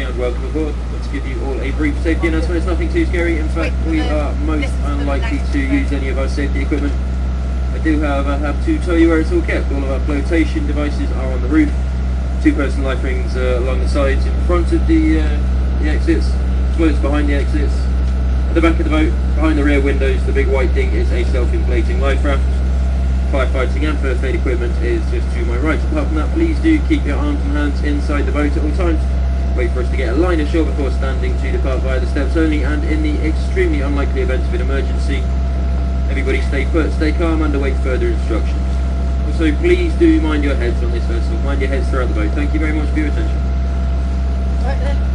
and welcome aboard. Let's give you all a brief safety announcement. It's nothing too scary. In fact, we are most unlikely to use any of our safety equipment. I do, however, have to tell you where it's all kept. All of our flotation devices are on the roof. 2 personal life rings along the sides in front of the exits, as well as behind the exits. At the back of the boat, behind the rear windows, the big white thing is a self-inflating life raft. Firefighting and first aid equipment is just to my right. Apart from that, please do keep your arms and hands inside the boat at all times. Wait for us to get a line ashore before standing to depart via the steps only, and in the extremely unlikely event of an emergency, everybody stay put, stay calm and await further instructions. Also, please do mind your heads on this vessel. Mind your heads throughout the boat. Thank you very much for your attention. Right then.